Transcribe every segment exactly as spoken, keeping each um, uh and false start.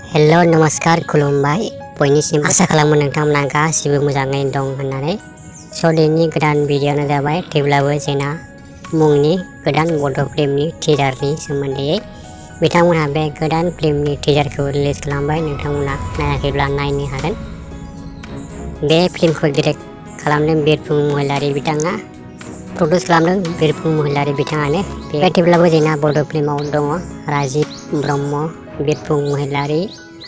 Hello नमस्कार खुलुमबाय बयनिसिम आसा खालामो नोंथांमोना गासिबो मोजाङै दं होननानै स' दिनैनि गोदान भिडिअ'आनो जाबाय थेवब्लाबो जेना मुंनि गोदान बड' फिल्मनि टिजारनि सोमोन्दै बिथांमोनहा बे गोदान फिल्मनि टिजारखौ रिलिज खालामबाय। नोंथांमोना नायाखैब्ला नायनो हागोन। बे फिल्मखौ डिरेक्ट खालामदों बिरफुं महिलारि बिथाङा, प्रडिउस खालामदों बिरफुं महिलारि बिथाङानो। बे थेवब्लाबो जेना बड' फिल्माव दङ राजिब ब्रह्म, बिरफुं महिलारि,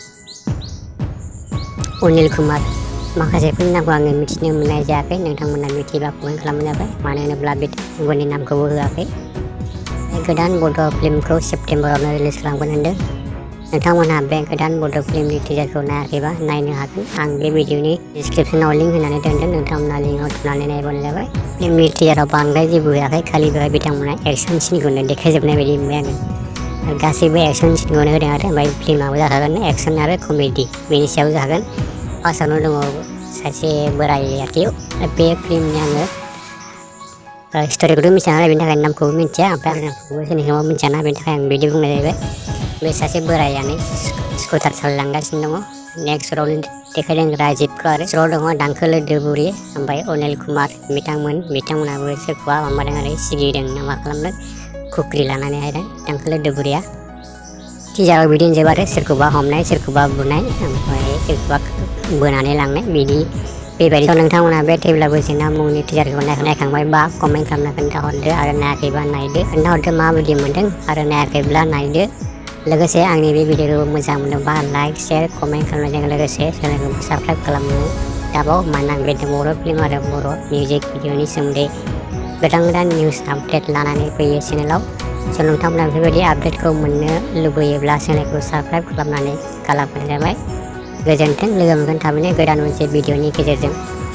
अनिल कुमार। माखासेफोरनि नामखौ आङो मिथिनो मोननाय जायाखै, नोंथांमोना मिथिबा कमेन्ट खालामनाय जाबाय, मानो होनोब्ला बिथांमोननि नामखौबो होआखै। गोदान बड' फिल्मखौ सेप्तेम्बरावनो रिलिज खालामगोन होनदों। नोंथांमोनहा बे गोदान बड' फिल्मनि टिजारखौ नायाखैबा नायनो हागोन। आं बे भिडिअनि डिसक्रिपसनाव लिंक होनानै दोनदों, नोंथांमोना लिंकआव थुनानै नायबानो जाबाय। फिल्मनि टिजाराव बांद्राय जेबो होआखै, खालि बेहाय बिथांमोना एक्सन सिनखौनो देखायजोबनाय बायदि मोनबाय आङो। गासैबो एक्सन सिनखौनो होदों आरो ओमफ्राय फिल्माबो जाखागोन एक्सन आरो कमेडि, बेनि सायाव जागोन। फार्स्टआवनो दङ सासे बोराय आर्टिस्ट। बे फिल्मनि आङो स्ट'रिखौथ' मिथिया नालाय बेनि थाखाय नामखौबो मिथिया, ओमफ्राय आं नामखौबो सोरनिखौबो मिथियाना बेनि थाखाय आं बिदि बुंनाय जाहैबाय। बे सासे बोरायानो स्कुटार सालायलांगासिनो दङ। नेक्स्ट र'ल देखायदों राजिबखौ, आरो र'ल दङ दांखोलो दुबुरि ओमफ्राय अनिल कुमार बिथांमोन बिथांमोनाबो सोरखौबा माबादों आरो सिगिदों ना मा खालामदों, खुख्रि लानानै हायदों दांखोलो दुबुरिया। टिजाराव बिदिनो जोब आरो सोरखौबा हमनाय, सोरखौबा बुनाय, ओमफ्राय सोरखौबा बोनानै लांनाय बिदि बेबायदि। नोंथांमोना बे थेवब्लाबो जेना मुंनि टिजारखौ नायखांबाय बा कमेन्ट खालामना खोन्थाहरदो, आरो नायाखैबा नायदो, खोन्थाहरदो माबायदि मोनदों, आरो नायाखैब्ला नायदो। लोगोसे आंनि बे भिडिअखौ मोजां मोनदोंबा लाइक शेयार कमेन्ट खालामनायजों लोगोसे चेनेलखौ साबस्क्राइब खालामनो दाबाव, मानोना आं बे बर' फिल्म आरो बर' मिउजिक भिडिअनि सोमोन्दै गोदान गोदान निउस आपडेट लानानै फैयो चेनेलाव। स' नोंथांमोना बेफोरबायदि आपडेटखौ मोननो लुबैयोब्ला चेनेलखौ साबस्क्राइब खालामनानै गालांबानो जाबाय। गोजोन्थों, लोगो मोनगोन थाबैनो गोदान मोनसे भिडिअनि गेजेरजों।